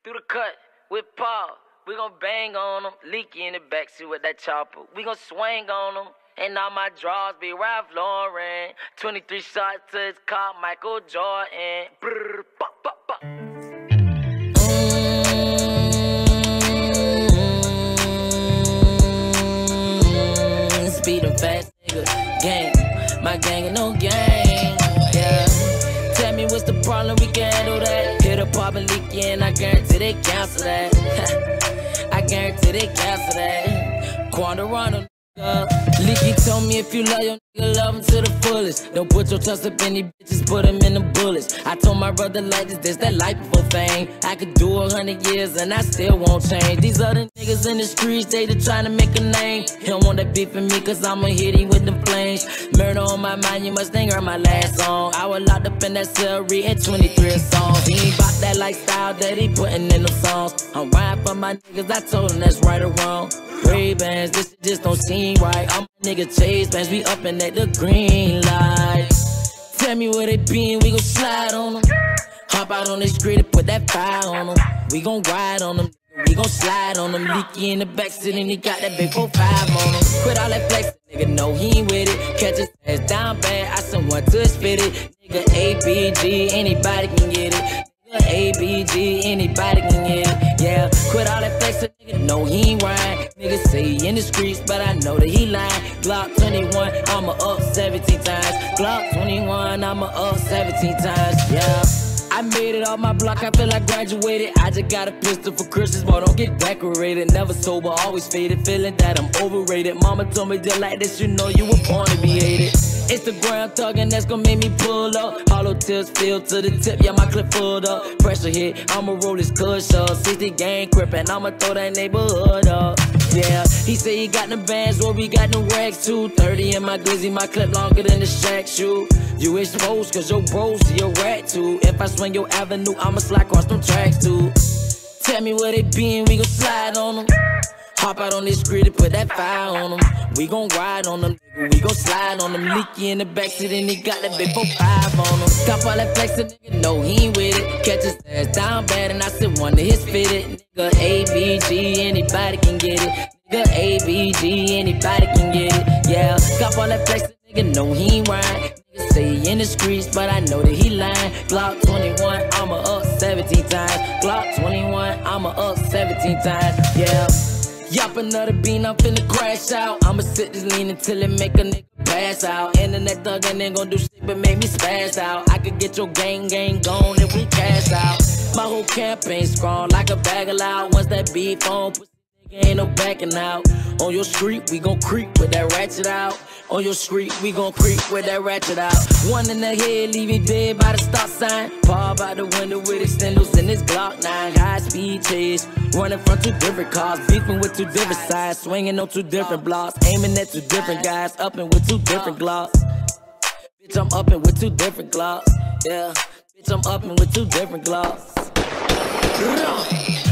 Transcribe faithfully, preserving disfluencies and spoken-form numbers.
Through the cut with Paul, we gon' bang on them. Leaky in the backseat with that chopper. We gon' swing on them. And all my draws be Ralph Lauren. twenty-three shots to his car, Michael Jordan. Brrr, pop, pop, pop. Mm, speeding fast, nigga. Gang, my gang ain't no gang. Yeah. Tell me what's the problem, we can handle that. Hit a pop and leak in, I guarantee they cancel that. I guarantee they cancel that. Quandarano. Leaky told me if you love your nigga, love him to the fullest. Don't put your trust up in these bitches, put them in the bullets. I told my brother like this, this that life before fame. I could do a hundred years and I still won't change. These other niggas in the streets, they just trying to make a name. He don't want that beef with me cause I'ma hit him with the flames. Murder on my mind, you must think heard my last song. I was locked up in that cell reading twenty-three songs. He ain't bout that lifestyle that he putting in them songs. I'm riding for my niggas, I told him that's right or wrong. Ray-Bans, this shit just don't seem right. I'm a nigga chase bands, we up and at the green light. Tell me where they been, we gon' slide on them. Hop out on this grid and put that fire on them. We gon' ride on them, we gon' slide on them. Leaky in the backseat and he got that big four five on him. Quit all that flexing, nigga, know he ain't with it. Catch his ass down bad, I sent one to his fitted. Nigga A B G, anybody can get it. A B G, anybody can get it. Yeah, quit all that flexing, nigga, know he ain't right. Niggas say he in the streets, but I know that he lying. Glock twenty-one, I'ma up seventeen times. Glock twenty-one, I'ma up seventeen times. Yeah, I made it off my block, I feel I graduated. I just got a pistol for Christmas, but don't get decorated. Never sober, always faded, feeling that I'm overrated. Mama told me that like this, you know you were born to be hated. Instagram thuggin', that's gon' make me pull up. Hollow tips filled to the tip, yeah, my clip full up. Pressure hit, I'ma roll this kush up. sixty gang crippin', I'ma throw that neighborhood up. Yeah, he say he got the bands, well, we got the rags too. thirty in my glizzy, my clip longer than the Shaq shoe. You exposed cause your bros see your rat too. If I swing your avenue, I'ma slide across them tracks too. Tell me where they been, we gon' slide on them. Hop out on this grid and put that fire on them. We gon' ride on them, we gon' slide on them. Leaky in the backseat and he got that big four five on them. Stop all that flexin', nigga, know he ain't with it. Catch his ass down bad and I sent one to his fitted. Nigga A B G, anybody can get it. Nigga A B G, anybody can get it. Yeah, stop all that flexin', nigga, know he ain't right. Nigga say he in the streets, but I know that he lying. Glock twenty-one, I'ma up seventeen times. Glock twenty-one, I'ma up seventeen times. Yeah. Yop another bean, I'm finna crash out. I'ma sit this lean until it make a nigga pass out. Internet thuggin' ain't gon' do shit but make me spaz out. I could get your gang gang gone if we cash out. My whole campaign strong like a bag of loud. Once that beef on, pussy nigga ain't no backing out. On your street, we gon' creep with that ratchet out. On your street, we gon' creep with that ratchet out. One in the head, leave it dead by the stop sign. Paul by the window with extenders in his Glock nine. High speed chase, running from two different cars. Beefing with two different sides, swinging on two different blocks. Aiming at two different guys, upping with two different Glocks. Bitch, I'm upping with two different Glocks. Yeah, bitch, I'm upping with two different Glocks.